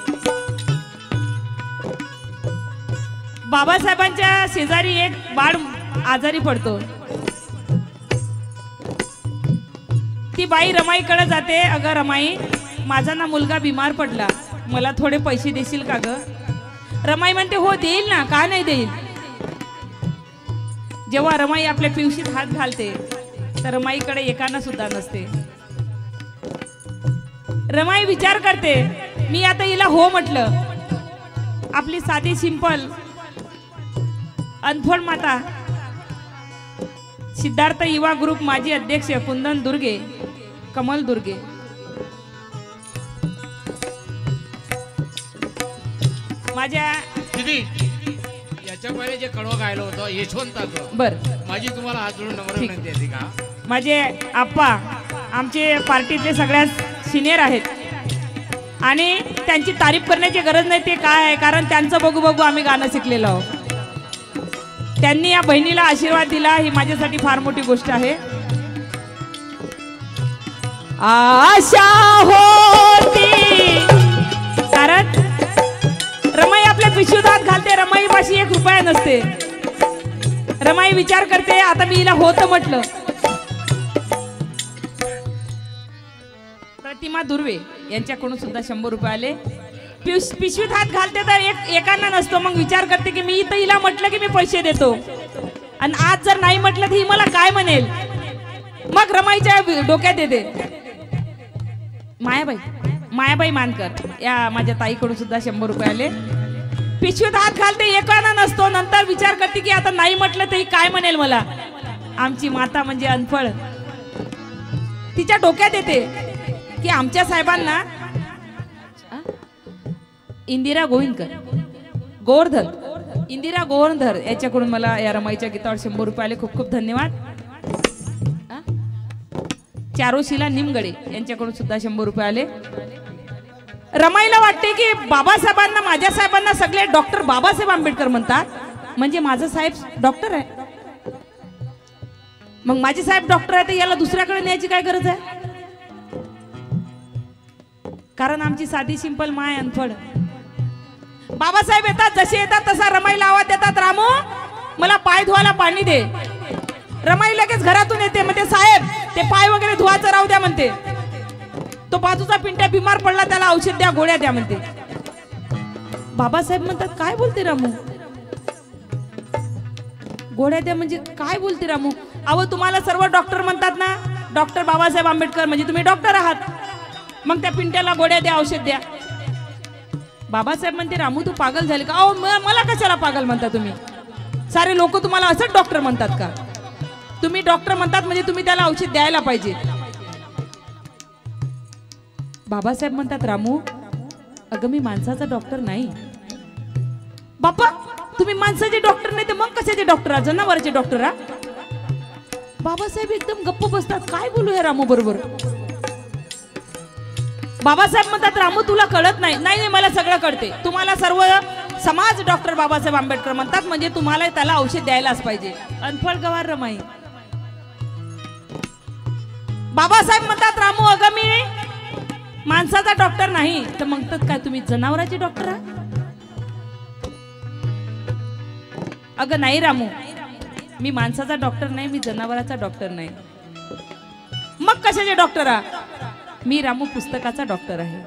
बाबासाहेबांच्या शेजारी एक बाळ आजारी पडतो. ती बाई रमाईकडे जाते, अगं रमाई माझा ना मुलगा बिमार पडला, मला थोडे पैसे देशील का ग? रमाई म्हणते हो देईल ना, का नाही देईल. जेव्हा रमाई आपल्या पिवशीत हात घालते तर रमाईकडे एकाना सुद्धा नसते. रमाई विचार करते, मी आता हिला हो म्हटलं, आपली साधी सिंपल अनफळ माता सिद्धार्थ युवा ग्रुप माजी अध्यक्ष कुंदन दुर्गे, कमल दुर्गे, माझ्या दीदी याच्या पहिले जे कडवं गायलं होतं यशवंताचं, बर माझी तुम्हाला हात जोडून नम्र विनंती आहे का? माझे आप्पा आमचे पार्टीतले सगळ्यात सिनियर आहेत आणि त्यांची तारीफ करण्याची गरज नाही. ते काय आहे, कारण त्यांचं बघू बघू आम्ही गाणं शिकलेलो आहोत. त्यांनी या बहिणीला आशीर्वाद दिला, ही माझ्यासाठी फार मोठी गोष्ट आहे. आशा होती, कारण रमाई आपल्या पिशवीत हात घालते, रमाई पाशी एक रुपया नसते. रमाई विचार करते, आता मी हिला होत म्हटलं. प्रतिमा दुर्वे यांच्याकडून सुद्धा शंभर रुपये आले. पिशवीत हात घालते तर एक एकांना नसतो, मग विचार करते की मी इथं हिला म्हटलं की मी पैसे देतो आणि आज जर नाही म्हटलं तर ही मला काय म्हणेल. मग रमाईच्या डोक्यात येते. मायाबाई मायाबाई मानकर या माझ्या ताईकडून सुद्धा शंभर रुपये आले. पिशवीत हात घालते, एकाना नसतो, नंतर विचार करते की आता नाही म्हटलं तरी काय म्हणेल मला. आमची माता म्हणजे अनफळ. तिच्या डोक्यात येते की आमच्या साहेबांना इंदिरा गोविंदकर गोवर्धन इंदिरा गोवर्धन याच्याकडून मला या रमाईच्या गीतावर शंभर रुपये आले. खूप खूप धन्यवाद. चारुशिला निमगडे यांच्याकडून सुद्धा शंभर रुपये आले. रमाईला वाटते की बाबासाहेबांना, माझ्या साहेबांना सगळे डॉक्टर बाबासाहेब आंबेडकर म्हणतात, म्हणजे माझा साहेब डॉक्टर आहे. मग माझे साहेब डॉक्टर आहे तर याला दुसऱ्याकडे न्यायची काय गरज आहे? कारण आमची साधी सिंपल माय अनफळ. बाबासाहेब येतात, जसे येतात तसा रमाईला आवाज देतात, रामू मला पाय धुवायला पाणी दे. रमाई लगेच घरातून येते, म्हणते साहेब ते पाय वगैरे धुवायचं राहू द्या म्हणते. तो बाजूचा पिंट्या बिमार पडला, त्याला औषध द्या, गोळ्या द्या म्हणते. बाबासाहेब म्हणतात काय बोलते रामू, गोळ्या द्या म्हणजे काय बोलते रामू? अहो तुम्हाला सर्व डॉक्टर म्हणतात ना, डॉक्टर बाबासाहेब आंबेडकर म्हणजे तुम्ही डॉक्टर आहात, मग त्या पिंट्याला गोळ्या द्या, औषध द्या. बाबासाहेब म्हणते रामू तू पागल झाली का? अहो मला कशाला पागल म्हणता तुम्ही? सारे लोक तुम्हाला असंच डॉक्टर म्हणतात का? तुम्ही डॉक्टर म्हणतात म्हणजे तुम्ही त्याला औषध द्यायला पाहिजे. बाबासाहेब म्हणतात रामू अगं मी माणसाचा डॉक्टर नाही. बाप्पा तुम्ही माणसाचे डॉक्टर नाही तर मग कशाचे डॉक्टर आहात? जनावरांचे डॉक्टर आहात? बाबासाहेब एकदम गप्प बसतात, काय बोलू हे रामू बरोबर. बाबासाहेब म्हणतात रामू तुला कळत नाही. नाही नाही मला सगळं कळते, तुम्हाला सर्व समाज डॉक्टर बाबासाहेब आंबेडकर म्हणतात, म्हणजे तुम्हाला त्याला औषध द्यायलाच पाहिजे. अनफळ गवार रमाई. बाबासाहेब म्हणतात, रामू अगं मी माणसाचा डॉक्टर नाही. तर म्हणतात काय तुम्ही जनावराचे डॉक्टर आहात? अगं नाही रामू, मी माणसाचा डॉक्टर नाही, मी जनावराचा डॉक्टर नाही. मग कशाचे डॉक्टर आहात? मी रामू पुस्तकाचा डॉक्टर आहे.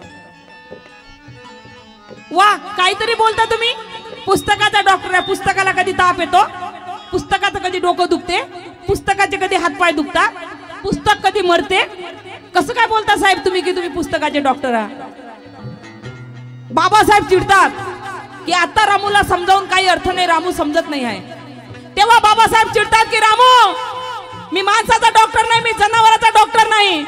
वा, काहीतरी बोलता तुम्ही. पुस्तकाचा डॉक्टर आहे. पुस्तकाला कधी ताप येतो? पुस्तकाचं कधी डोकं दुखते? पुस्तकाचे कधी हातपाय दुखतात? पुस्तक कधी मरते? कसं काय बोलता साहेब तुम्ही की तुम्ही पुस्तकाचे डॉक्टर आहात? बाबासाहेब चिडतात की आता रामूला समजावून काही अर्थ नाही, रामू समजत नाही आहे. तेव्हा बाबासाहेब चिडतात की रामू, मी माणसाचा डॉक्टर नाही, मी जनावराचा डॉक्टर नाही.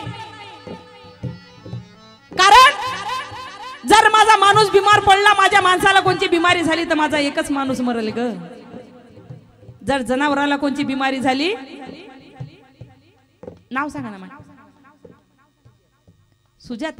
कारण जर माझा माणूस बिमार पडला, माझ्या माणसाला कोणती बिमारी झाली तर माझा एकच माणूस मरेल ग. जर जनावराला कोणती बिमारी झाली, नाव सांगा ना. सुजाता,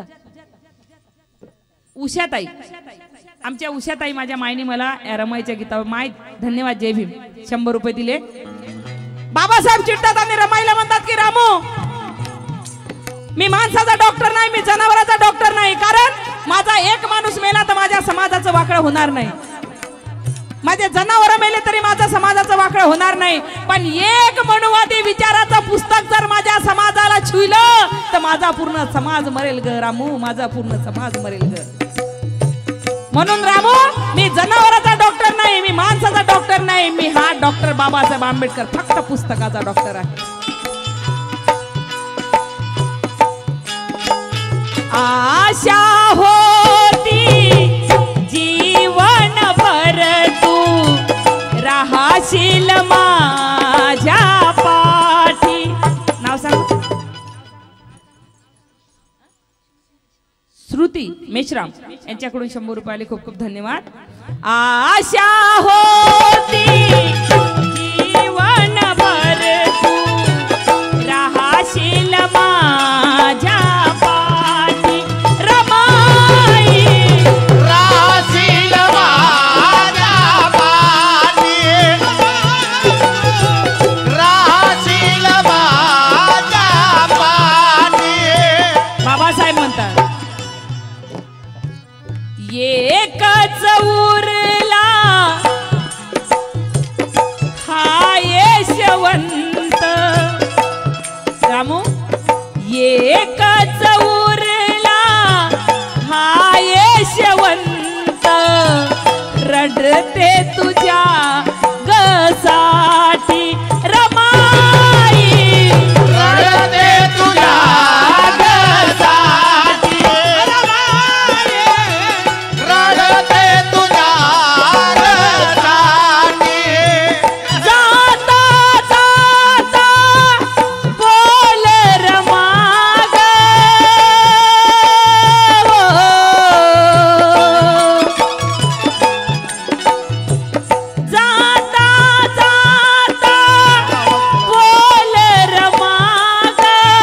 उषाताई, आमच्या उषाताई माझ्या मायने मला या रमाईच्या गीतावर माय धन्यवाद जय भीम शंभर रुपये दिले. बाबासाहेब चिडतात आणि रमाईला म्हणतात की रामू, मी माणसाचा डॉक्टर नाही, मी जनावराचा डॉक्टर नाही. कारण माझा एक माणूस मेला तर माझ्या समाजाचं वाकड होणार नाही. माझे जनावर मेले तरी माझ्या समाजाचं वाकड होणार नाही. पण एक मनुवादी विचाराचं पुस्तक जर माझ्या समाजाला छुईलं तर माझा पूर्ण समाज मरेल ग रामू, माझा पूर्ण समाज मरेल ग. म्हणून रामू, मी जनावराचा डॉक्टर नाही, मी माणसाचा डॉक्टर नाही, मी हा डॉक्टर बाबासाहेब आंबेडकर फक्त पुस्तकाचा डॉक्टर आहे. आशा होती जीवन भर तू राहशील माझ्या पाठी. नाव सांग. श्रुती मेश्राम यांच्याकडून शंभर रुपये आले, खूप खूप धन्यवाद. आशा होती जीवन भर तू राहशील माझ्या पाठी. रमाई राहशील माझ्या पाठी, राहशील माझ्या पाठी. बाबासाहेब म्हणतात, एकच उरला हा यशवंत. रामू, एकच उरला हा यशवंत, रडते तुझ्या गसाठी. रमाई रडते तुझ्या गसाठी, रडते तुझ्या गसाठी. जाता जाता बोल रमाग, जाता जाता बोल रमाग,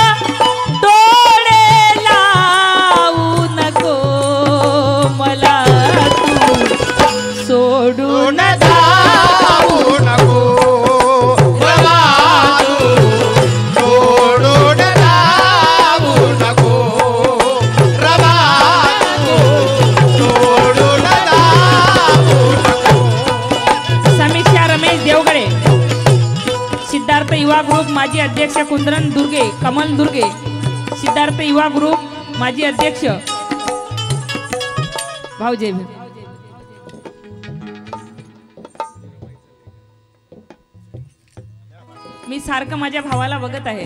डोळे लावू नको मला तू सोडून जाऊ नको रमा तू, सोडून जाऊ नको रमा तू, सोडून जाऊ नको. समीक्षा रमेश देवगडे, सिद्धार्थ युवा ग्रुप माजी अध्यक्ष कुंदरन दुर्गे, कमल दुर्गे, सिद्धार्थ युवा ग्रुप माजी अध्यक्ष भाऊ जय भीम. मी सारखं माझ्या भावाला बघत आहे,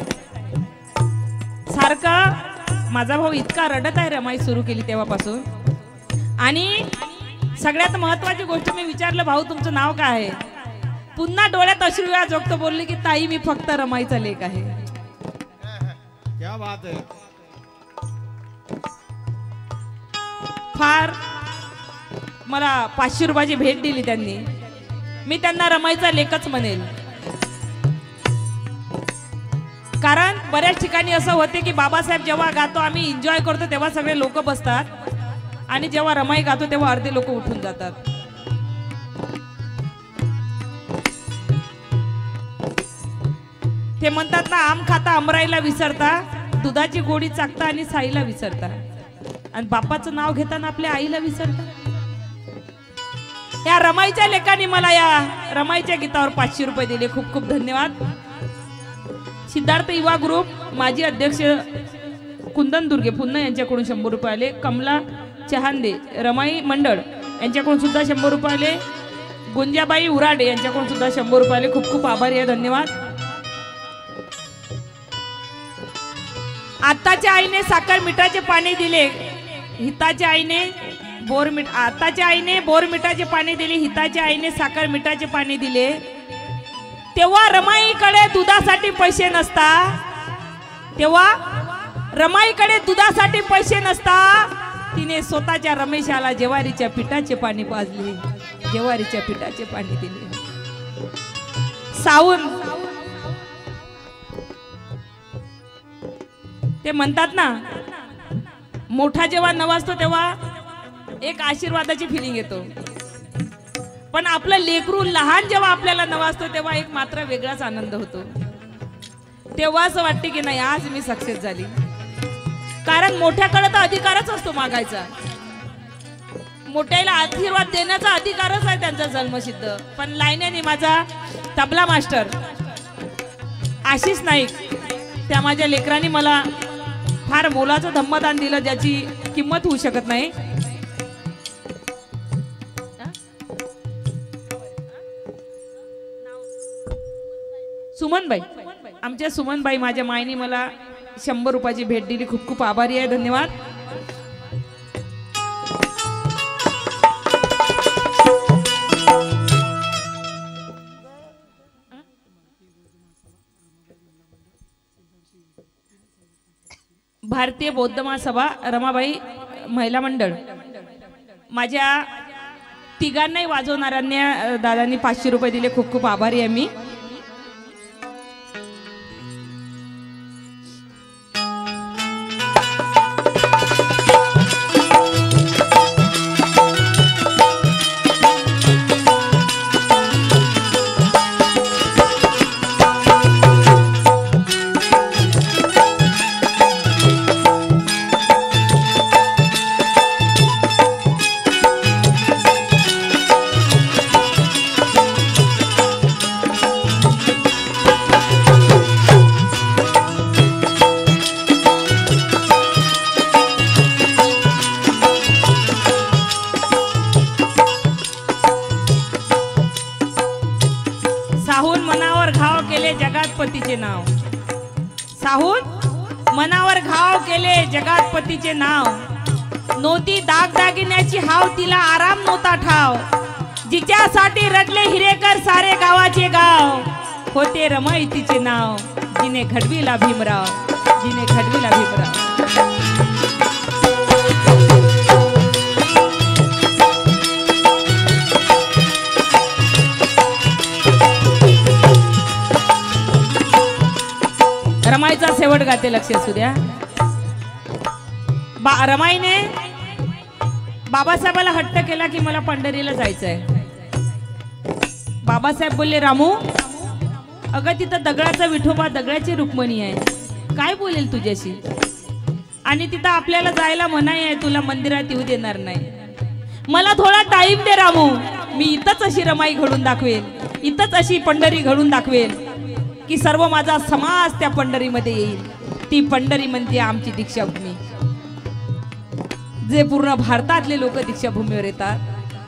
सारखं माझा भाऊ इतका रडत आहे रमाई सुरू केली तेव्हापासून. आणि सगळ्यात महत्वाची गोष्ट मी विचारलं, भाऊ तुमचं नाव काय आहे? पुन्हा डोळ्यात अश्रू या जोगत बोलले की ताई मी फक्त रमाईचा लेख आहे. क्या बात है. फार मला पाचशे रुपयाची भेट दिली त्यांनी. मी त्यांना रमाईचा लेखच म्हणेल. कारण बऱ्याच ठिकाणी असं होते की बाबासाहेब जेव्हा गातो आम्ही एन्जॉय करतो तेव्हा सगळे लोक बसतात आणि जेव्हा रमाई गातो तेव्हा अर्धे लोक उठून जातात. ते म्हणतात ना, आम खाता अमराईला विसरता, दुधाची गोडी चाकता आणि साईला विसरता, आणि बापाचं नाव घेताना आपल्या आईला विसरता. या रमाईच्या लेखाने मला या रमाईच्या गीतावर पाचशे रुपये दिले. खूप खूप धन्यवाद. सिद्धार्थ युवा ग्रुप माजी अध्यक्ष कुंदन दुर्गे पुन्हा यांच्याकडून शंभर रुपये आले. कमला चहांदे रमाई मंडळ यांच्याकडून सुद्धा शंभर रुपये आले. गुंजाबाई उराडे यांच्याकडून सुद्धा शंभर रुपये आले. खूप खूप आभारी आहे, धन्यवाद. आताच्या आईने साखर मिठाचे पाणी दिले, हिताच्या आईने बोर मिठ आताच्या आईने बोर मिठाचे पाणी दिले, हिताच्या आईने साखर मिठाचे पाणी दिले. तेव्हा रमाईकडे दुधासाठी पैसे नसता, तेव्हा रमाईकडे दुधासाठी पैसे नसता, तिने स्वतःच्या रमेशाला ज्वारीच्या पिठाचे पाणी पाजले, ज्वारीच्या पिठाचे पाणी दिले. साऊन ते म्हणतात ना, मोठा जेव्हा नवाजतो तेव्हा एक आशीर्वादाची फिलिंग येतो, पण आपलं लेकरू लहान जेव्हा आपल्याला नवाजतो तेव्हा एक मात्र वेगळाच आनंद होतो. तेव्हा असं वाटते की नाही, आज मी सक्सेस झाली. कारण मोठ्याकडे तर अधिकारच असतो मागायचा, मोठ्याला आशीर्वाद देण्याचा अधिकारच आहे त्यांचा जन्मसिद्ध. पण लाईनेने माझा तबला मास्टर आशिष नाईक, त्या माझ्या लेकरांनी मला फार मोलाचं धम्मदान दिलं, ज्याची किंमत होऊ शकत नाही. सुमनबाई, आमच्या सुमनबाई माझ्या मायनी मला शंभर रुपयाची भेट दिली. खूप खूप आभारी आहे, धन्यवाद. भारतीय बौद्ध महासभा रमाबाई महिला मंडळ, माझ्या तिघांनाही वाजवणाऱ्यांना दादांनी पाचशे रुपये दिले. खूप खूप आभारी आहे मी. साहून मनावर घाव केले जगातपतीचे नाव, साहून मनावर घाव केले जगातपतीचे नाव. नव्हती दागदागिन्याची हाव, तिला आराम नव्हता ठाव. जिच्यासाठी रडले हिरेकर सारे गावाचे गाव, होते रमाई तिचे नाव. जिने घडविला भीमराव, जिने घडविला भीमराव. रमाईचा शेवट गाते, लक्ष असू द्या. बा रमाईने बाबासाहेबाला हट्ट केला की मला पंढरीला जायचंय. बाबासाहेब बोलले, रामू अगं तिथं दगडाचा विठोबा, दगडाची रुक्मिणी आहे, काय बोलेल तुझ्याशी, आणि तिथं आपल्याला जायला मनाई आहे, तुला मंदिरात येऊ देणार नाही. मला थोडा टाइम दे रामू, मी इथंच अशी रमाई घडून दाखवेल, इथंच अशी पंढरी घडून दाखवेल की सर्व माझा समाज त्या पंढरीमध्ये येईल. ती पंढरी म्हणजे आमची दीक्षाभूमी, जे पूर्ण भारतातले लोक दीक्षाभूमीवर येतात.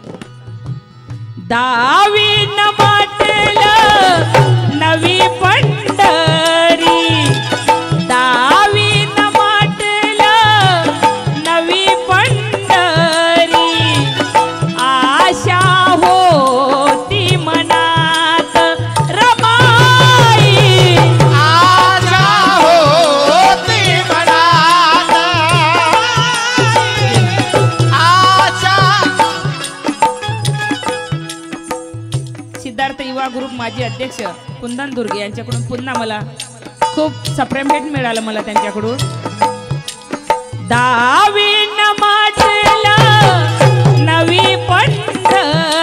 दावी न म्हटलं नवी पंढरी, दावी न म्हटलं नवी पंढरी, आशा होती मनात रमाई, आशा होती मनात, आशा. सिद्धार्थ युवा ग्रुप माजी अध्यक्ष कुंदन दुर्गे यांच्याकडून पुन्हा मला खूप सप्रेम भेट मिळालं मला त्यांच्याकडून. दावी न म्हटलं नवी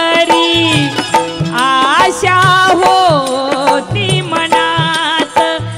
पंढरी, आशा होती मनात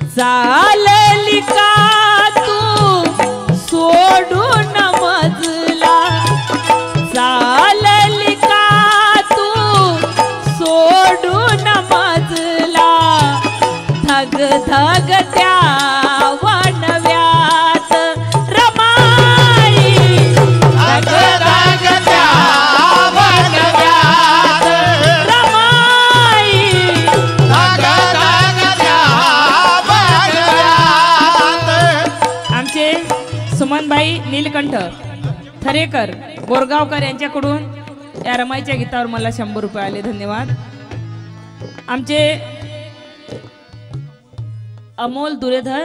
चालली का तू सोडून मजला, चालली का तू सोडून मजला, धग धग त्या वनव्यात रमाई, धग धग त्या वनव्यात रमाई, धग धग त्या वनव्यात. आमचे सुमनबाई नीलकंठ थरेकर बोरगावकर यांच्याकडून या रमाईच्या गीतावर मला शंभर रुपये आले, धन्यवाद. आमचे अमोल दुरेधर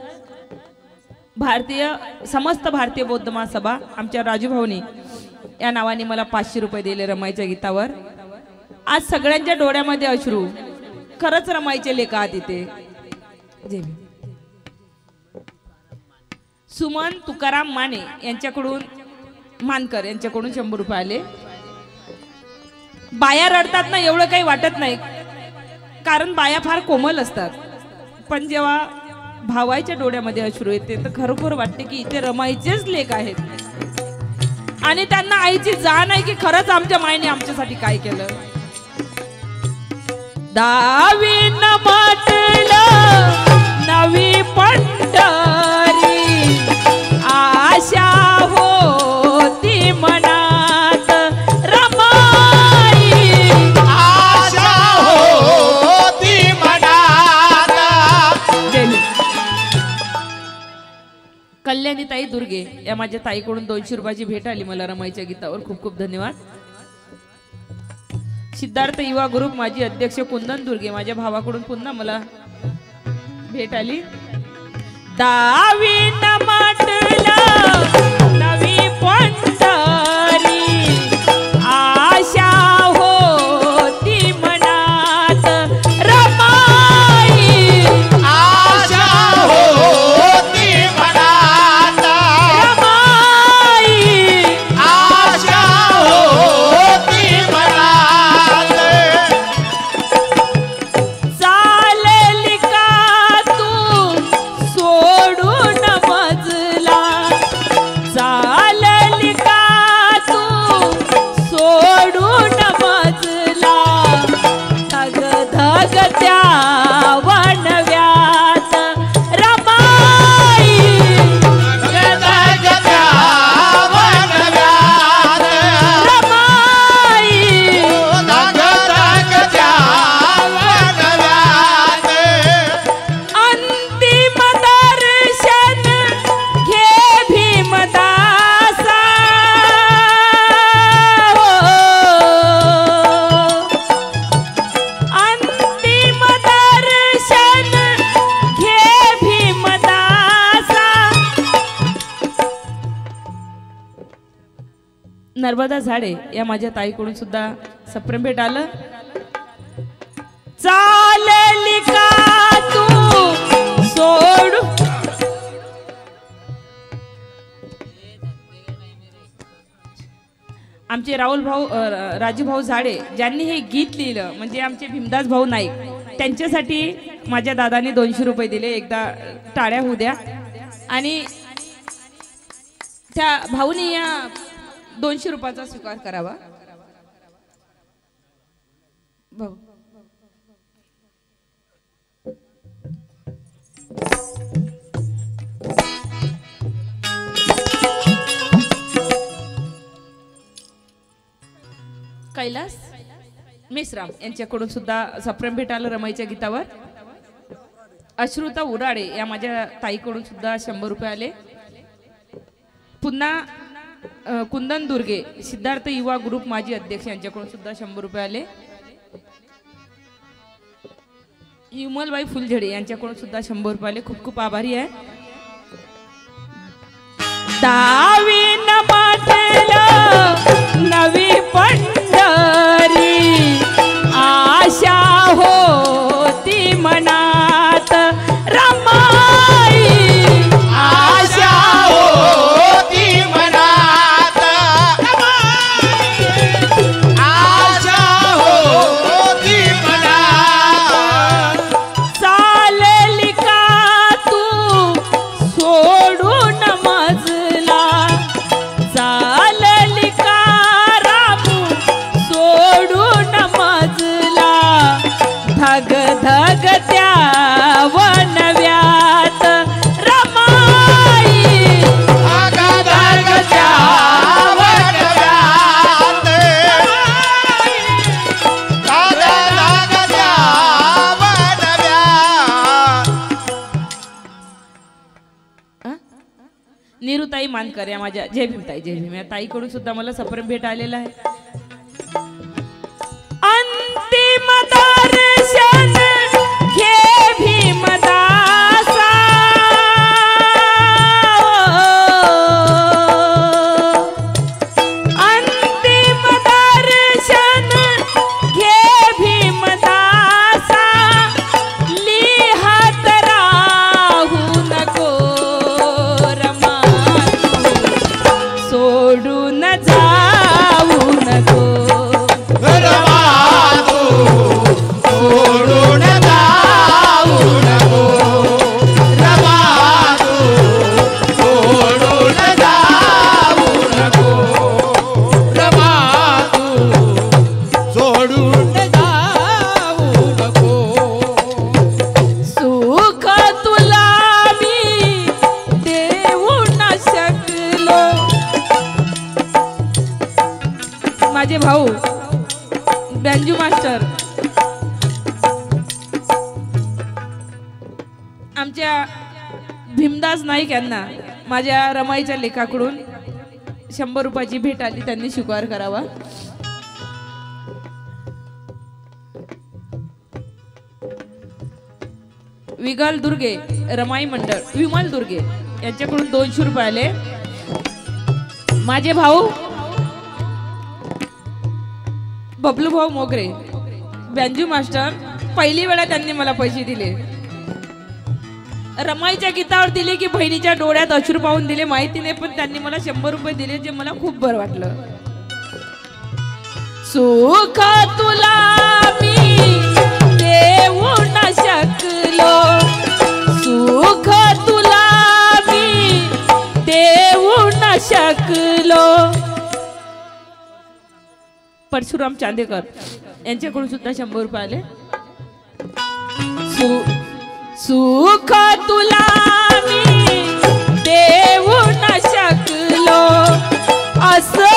भारतीय समस्त भारतीय बौद्ध महासभा आमच्या राजू भाऊनी या नावाने मला पाचशे रुपये दिले रमाईच्या गीतावर. आज सगळ्यांच्या डोळ्यामध्ये अश्रू, खरंच रमाईचे लेख आहात इथे. जय भीम. सुमन तुकाराम माने यांच्याकडून मानकर यांच्याकडून शंभर रुपये आले. बाया रडतात ना एवढं काही वाटत नाही, कारण बाया फार कोमल असतात, पण जेव्हा भावाच्या डोळ्यामध्ये अश्रू येते तर खरोखर वाटते की इथे रमाईचेच लेख आहेत आणि त्यांना आईची जाण आहे की खरंच आमच्या मायने आमच्यासाठी काय केलं. दावीन म्हटलं नवी पंढरी, आशा होती मनात रमाई, आशा होती मनात. कल्याणी ताई दुर्गे या माझ्या ताईकडून दोनशे रुपयाची भेट आली मला रमाईच्या गीतावर, खूप खूप धन्यवाद. सिद्धार्थ युवा ग्रुप माजी अध्यक्ष कुंदन दुर्गे माझ्या भावाकडून पुन्हा मला भेट आली. दावीन म्हटलं नवी पंढरी, आशा होती मनात रमाई, आशा होती मनात रमाई, आशा होती मनात. चालली का तू सोडून मजला, चालली का तू सोडून मजला, धग धग त्या वनव्यात रमाई, धग धग त्या वनव्यात, रमाई, धग धग त्या वनव्यात. अंतिम दर्शन घे भीमदासा, अंतिम दर्शन घे भीमदासा. नर्मदा झाडे या माझ्या ताईकडून सुद्धा सप्रेम भेट आलं. चालली का तू सोड, आमचे राहुल भाऊ अ, राजू भाऊ झाडे ज्यांनी हे गीत लिहिलं म्हणजे आमचे भीमदास भाऊ नाईक, त्यांच्यासाठी माझ्या दादाने दोनशे रुपये दिले. एकदा टाळ्या होऊ द्या. आणि त्या भाऊनी या दोनशे रुपयाचा स्वीकार करावा. भाऊ कैलास मेश्राम यांच्याकडून सुद्धा सप्रेम भेट आलं रमाईच्या गीतावर. अश्रुता उराडे या माझ्या ताईकडून सुद्धा शंभर रुपये आले. पुन्हा अ, कुंदन दुर्गे सिद्धार्थ युवा ग्रुप माजी अध्यक्ष यांच्याकडून सुद्धा शंभर रुपये आले. युमलबाई फुलझडे यांच्याकडून सुद्धा शंभर रुपये आले. खूप खूप आभारी आहे. दावीन म्हटलं नवी पंढरी, आशा होती मनात रमाई, आशा होती मनात, आशा होती मनात. चालली का धगत्या वनव्यात रमाई धगत्या वनव्यात धगत्या वनव्यात. निरुताई मानकर या माझ्या जय भीमताई जय भीम या ताईकडून सुद्धा मला सप्रेम भेट आलेला आहे. अंतिम दर्शन घे भीमदासा अंतिम दर्शन घे भीमदासा लिहात राहू नको रमा सोडून जाऊ नको सोडून जाऊ नको रमा तू सोडून जाऊ नको रमा तू सोडून जाऊ नको. सुख तुला मी देऊ न शकलो. माझे भाऊ बँजू मास्टर आमच्या भीमदास नाईक यांना माझ्या रमाईच्या लेखाकडून शंभर रुपयाची भेट आली, त्यांनी स्वीकार करावा. विगल दुर्गे रमाई मंडळ विमल दुर्गे यांच्याकडून दोनशे रुपये आले. माझे भाऊ बबलू भाऊ मोगरे बँजू मास्टर पहिली वेळा त्यांनी मला पैसे दिले. रमाईच्या गीतावर दिले की बहिणीच्या डोळ्यात अश्रू पाहून दिले माहिती नाही, पण त्यांनी मला शंभर रुपये दिले जे मला खूप बरं वाटलं. सुख तुला मी देऊ न शकलो सुख तुला मी देऊ न शकलो. परशुराम चांदेकर यांच्याकडून सुद्धा शंभर रुपये आले. सु सुख तुला मी देऊ न शकलो असं